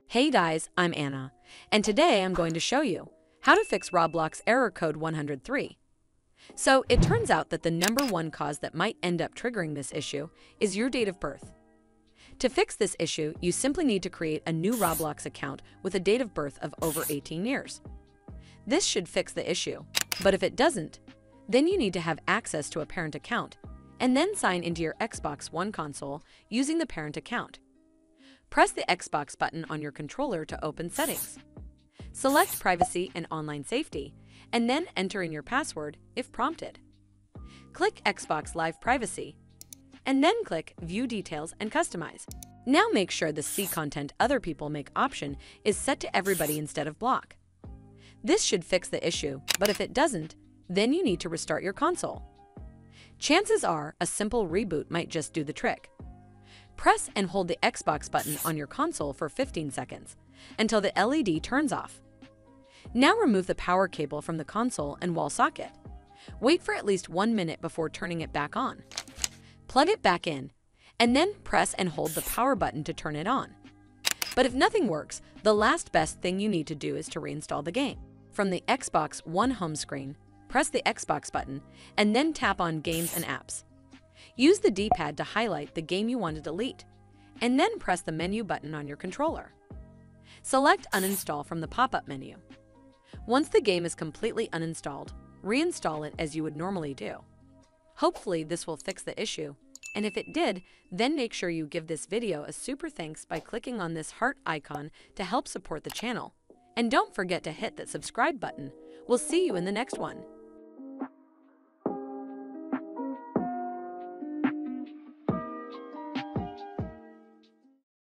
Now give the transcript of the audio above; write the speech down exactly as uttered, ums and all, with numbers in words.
Hey guys, I'm Anna, and today I'm going to show you how to fix Roblox Error Code one hundred three. So it turns out that the number one cause that might end up triggering this issue is your date of birth. To fix this issue, you simply need to create a new Roblox account with a date of birth of over eighteen years. This should fix the issue, but if it doesn't, then you need to have access to a parent account and then sign into your Xbox One console using the parent account. Press the Xbox button on your controller to open Settings. Select Privacy and Online Safety, and then enter in your password if prompted. Click Xbox Live Privacy, and then click View Details and Customize. Now make sure the See Content Other People Make option is set to Everybody instead of Block. This should fix the issue, but if it doesn't, then you need to restart your console. Chances are a simple reboot might just do the trick. Press and hold the Xbox button on your console for fifteen seconds until the L E D turns off. Now remove the power cable from the console and wall socket. Wait for at least one minute before turning it back on. Plug it back in, and then press and hold the power button to turn it on. But if nothing works, the last best thing you need to do is to reinstall the game. From the Xbox One home screen, press the Xbox button and then tap on Games and Apps. Use the D-pad to highlight the game you want to delete, and then press the menu button on your controller. Select Uninstall from the pop-up menu. Once the game is completely uninstalled, reinstall it as you would normally do. Hopefully this will fix the issue, and if it did, then make sure you give this video a super thanks by clicking on this heart icon to help support the channel. And don't forget to hit that subscribe button. We'll see you in the next one.